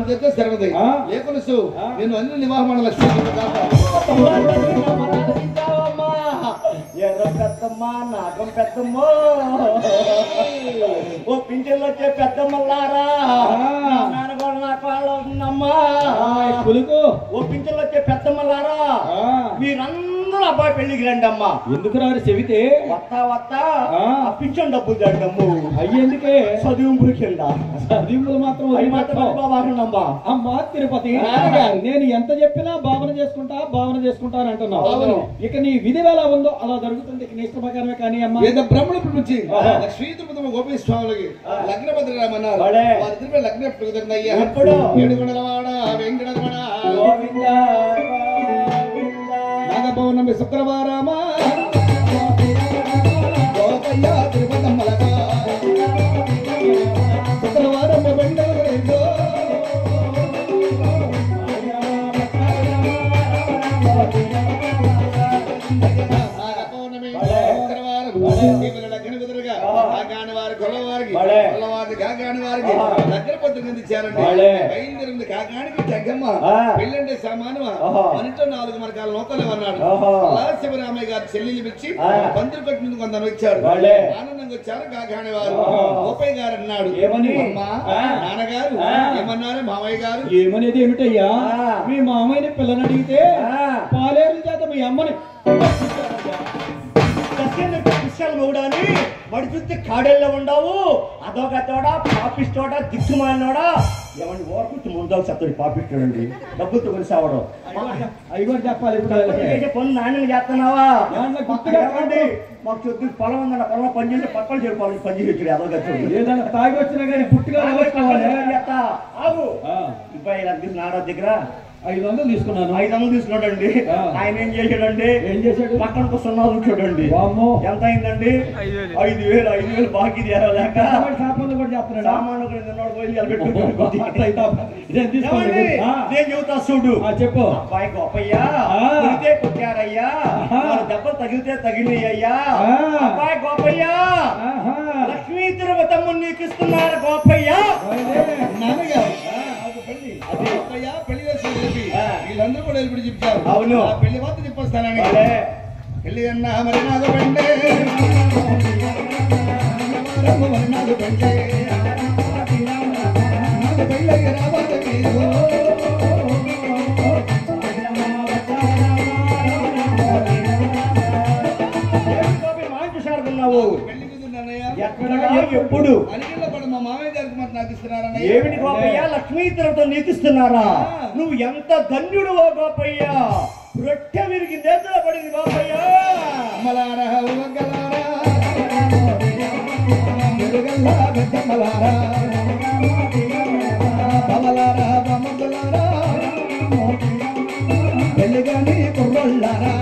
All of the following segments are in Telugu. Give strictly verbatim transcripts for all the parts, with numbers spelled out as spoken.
నేను అన్ని నివాహమాన లక్ష్మి ఎర్ర పెద్దమ్మ నాగం పెద్దమ్మ ఓ పింఛన్లు వచ్చే పెద్దమ్మలారా నాన్నగోడ నాకు వాళ్ళు అవుతుందమ్మా ఓ పింఛన్లు వచ్చే పెద్దమ్మలారా మీరందరూ అబ్బాయి పెళ్లికి రండి అమ్మా. ఎందుకు రారు చెబితే వస్తా వస్తా పింఛన్ డబ్బులు తండమ్ము అయ్యేందుకే చదువు కింద చదువులు మాత్రం బాగుండమ్మా. అమ్మా తిరుపతి నేను ఎంత చెప్పినా భావన చేసుకుంటా భావన చేసుకుంటా అని అంటున్నావు. ఇక నీ విధి ఎలా ఉందో అలా జరుగుతుంది. నీ ఇష్ట ప్రకారమే కానీ అమ్మా బ్రహ్మణ నుంచి లక్ష్మీ తిరుపతి గోపీ స్వాములకి లగ్న భద్రమన్నారు. వారిద్దరి లగ్న కుదురుతుందయ్యా. ఏడుకొండలవాడ వెంకటరమణ నాగపౌర్ణమి శుక్రవారమా గోపయ్య తిరుపతమ్మలగా శుక్రవారం వెంకటరెడ్డో నాగపౌర్ణమి శుక్రవారం లగ్న కుదురుగా కాగాని వారి కొల్లవారికి కొల్లవారి కాగాని వారికి దగ్గర పద్ధతి ఇచ్చారండి. బయలుదేరింది కాగానికి తగ్గమ్మ పెళ్ళంటే సామాను మనతో నాలుగు మనకాల నూతలు అన్నాడు. శివరామయ్య గారు చెల్లెలు పిలిచి పందిరి కొట్టి ముందు కొందరు వచ్చారు. ఆనందంగా వచ్చారు కాగాని వారు. గోపయ్య గారు అన్నాడు అమ్మా నాన్నగారు ఏమన్నారు మామయ్య గారు ఏమనేది ఏమిటయ్యా మీ మామయ్యని పిల్లని అడిగితే పాలేరు చేత మీ అమ్మని మౌడాని వాడి చూస్తే కాడేళ్ళ ఉండవు. అదొక తోడ పాపిస్తోడ దిక్కుమాలినోడా ఏమండి ఓర్పుచ్చి ముందాకు సత్తడి పాపిస్తాడండి డబ్బులతో కలిసి అవడం అవి కూడా చెప్పాలి. ఇప్పుడు పనులు నాణ్యం చేస్తున్నావా మాకు చొద్దు పొలం ఉందన్న పొలం పని చేసి పక్కన చెప్పాలి పని చేసి అదొక ఏదైనా తాగి వచ్చినా కానీ పుట్టిగా ఆగు ఇప్పుడు నారా దగ్గర ఐదు వందలు తీసుకున్నాను. ఐదు వందలు తీసుకున్నాడండి. ఆయన ఏం చేశాడండి ఏం చేశాడు పక్కనకు సున్నా చూడండి ఎంత అయిందండి ఐదు వేలు ఐదు వేలు బాకీ తీరలేక సామాన్లు కూడా చెప్తున్నాడు. సామాన్లు నేను చెబుతా చూడు చెప్పు అబ్బాయి గోపయ్యా కొడితే కొట్టారయ్యా దెబ్బలు తగిలితే తగిలియ్యా అబ్బాయి గోపయ్యా లక్ష్మీ తిరుపతమ్మ నీకు ఇస్తున్నారు గోపయ్యా నాన్నగారు పెళ్లి వీళ్ళందరూ కూడా వెళ్ళి చెప్పారు. అవును పెళ్లి మాత్రం చెప్పొస్తానని పెళ్లి అన్నా మరి నాకు పెండే మరి నాకు పెండే నాకు పెళ్ళి రావాలి ఎప్పుడు మా మామయ్య గారికి మాత్రం నాకు ఇస్తున్నారన్న ఏమిటి గోపయ్య లక్ష్మీ తిరుపతి నీకు ఇస్తున్నారా? నువ్వు ఎంత ధన్యుడు ఓ గోపయ్య. రొట్టె విరిగి నేతలో పడింది గోపయ్య. మలారా ఉగలారా మెరుగల్లా పెద్దమలారా బమలారా బమలారా పెళ్ళిగాని కుర్రొల్లారా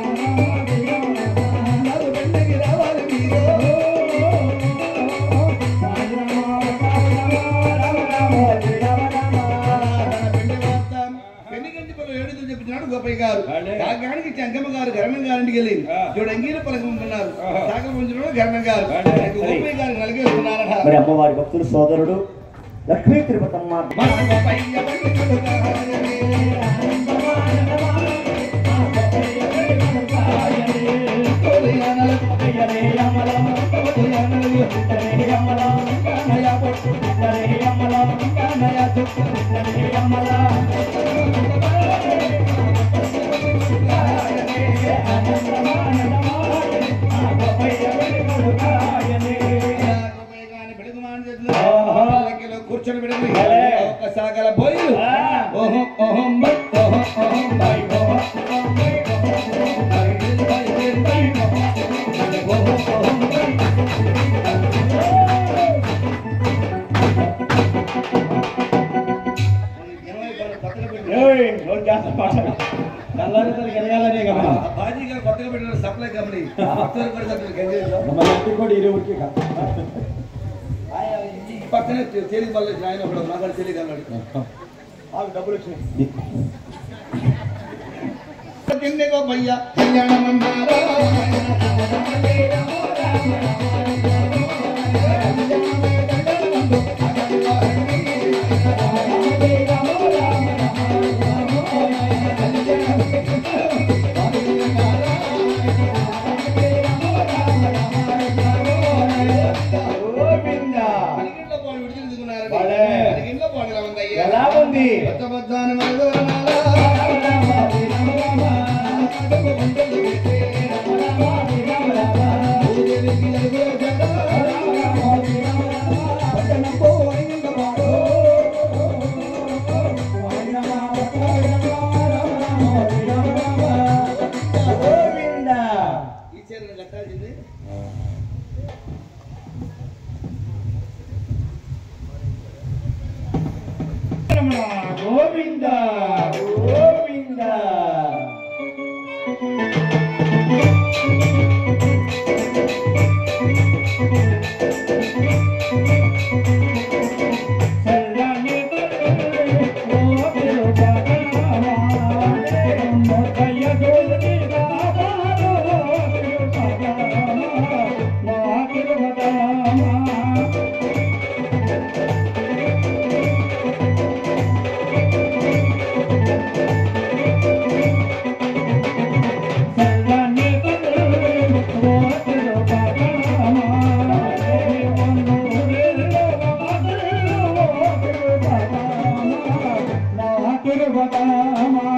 గోపయ్య గారు కాగానికి అంకమ్మ గారు గరణం గారింటికి వెళ్ళి చూడు అంగీలు పలకమంటున్నారు సాగర పుంజుడు గరణం గారు గోపయ్య గారు నలిగి వస్తున్నారట. మరి అమ్మవారి భక్తులు సోదరుడు లక్ష్మీ తిరుపతమ్మ కూర్చొని పెడతారు ఒక సాగల బోయిలు ఓహో ఓహో ఓహో ఓహో బై ఓహో బాజీ గారు కొత్తగా పెట్టిన సప్లై కంపెనీ కూడా ఇరువురికి పక్కనే తేలిక వల్ల ఆయన ఒకడు నాకు తేలిక అన్నాడు డబ్బులు వచ్చినాయి భయ్యా కళ్యాణం అన్నారా ఎలా ఉంది కొత్త బద్దాని మనదోరణాల ఈ చీరను కట్టాల్సింది గోవింద గోవింద తిరుపతమా